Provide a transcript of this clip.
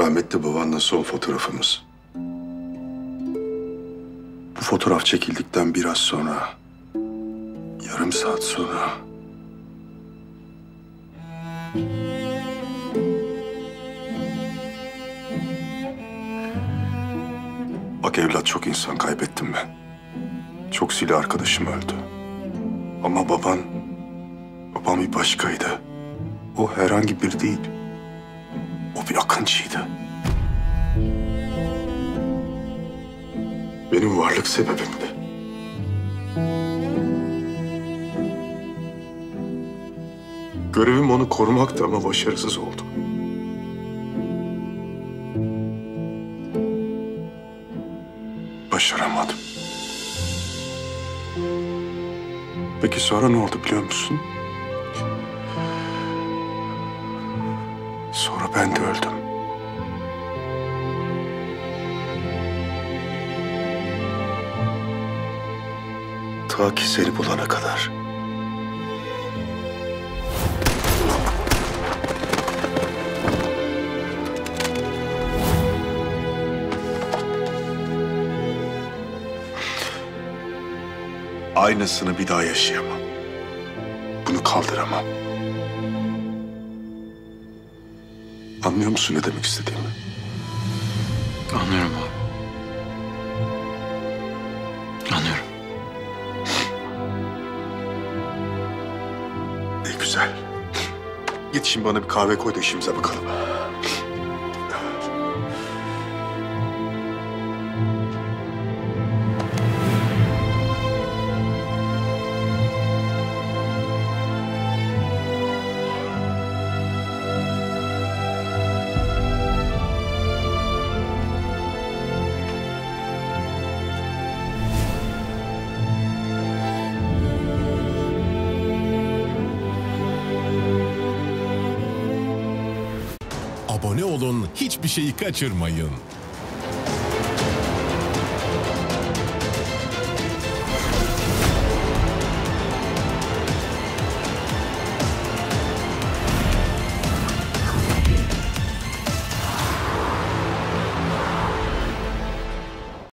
Rahmetli babanla son fotoğrafımız. Bu fotoğraf çekildikten biraz sonra, yarım saat sonra... Bak evlat, çok insan kaybettim ben. Çok silah arkadaşım öldü. Ama babam bir başkaydı. O herhangi bir değil. O bir akıncıydı. Benim varlık sebebimdi. Görevim onu korumaktı ama başarısız oldum. Başaramadım. Peki sonra ne oldu biliyor musun? Sonra ben de öldüm. Ta ki seni bulana kadar. Aynısını bir daha yaşayamam. Bunu kaldıramam. Anlıyor musun ne demek istediğimi? Anlıyorum abi. Anlıyorum. Ne güzel. Git şimdi bana bir kahve koy da işimize bakalım. Abone olun, hiçbir şeyi kaçırmayın.